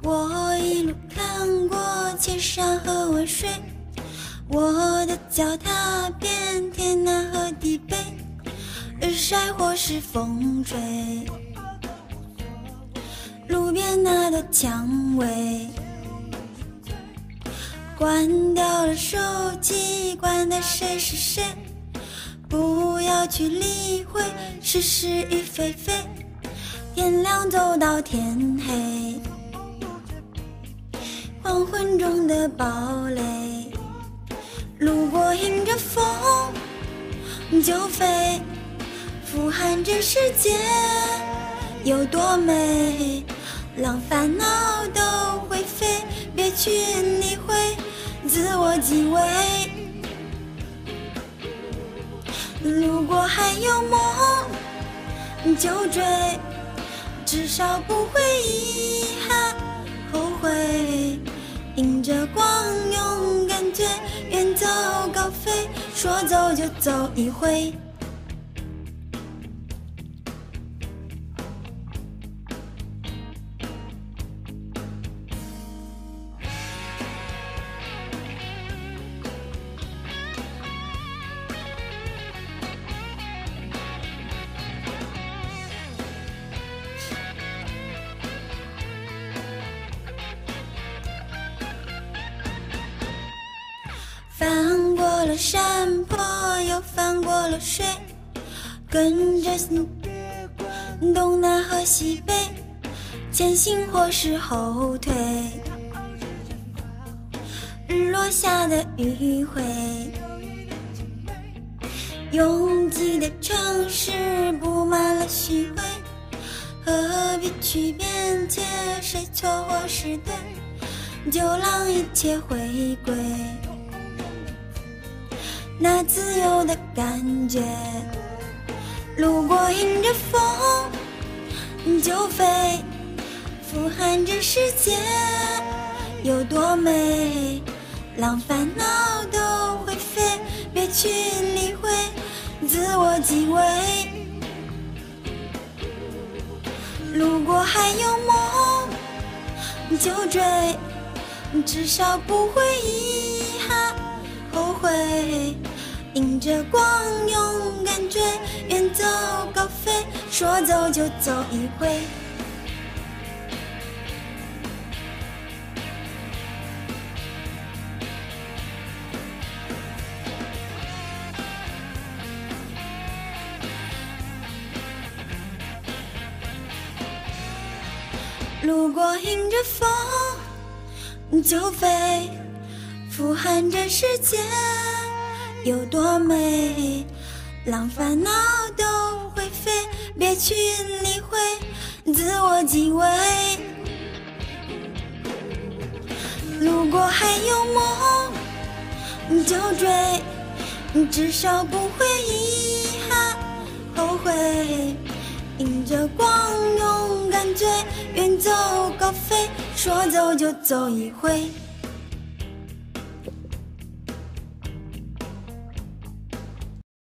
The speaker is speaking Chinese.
我一路看过千山和万水，我的脚踏遍天南和地北，日晒或是风吹，路边那朵蔷薇。关掉了手机，管他谁是谁，不要去理会是是与非非，天亮走到天黑，黄昏中的堡垒，路过迎着风就飞，俯瞰这世界有多美，让烦恼都会飞，别去理会自我即为。如果还有梦就追，至少不会遗憾后悔，迎着光勇敢追，远走高飞，说走就走一回。翻过了山坡，又翻过了水，跟着东南和西北，前行或是后退，日落下的余晖，拥挤的城市布满了虚伪，何必去辩解谁错或是对，就让一切回归那自由的感觉。路过迎着风就飞，俯瞰这世界有多美，让烦恼都会飞，别去理会自我即为。如果还有梦就追，至少不会遗憾后悔，迎着光勇敢追，远走高飞，说走就走一回。路过迎着风就飞，俯瞰这世界有多美，让烦恼都会飞，别去理会自我即为。如果还有梦就追，至少不会遗憾后悔，迎着光勇敢追，远走高飞，说走就走一回。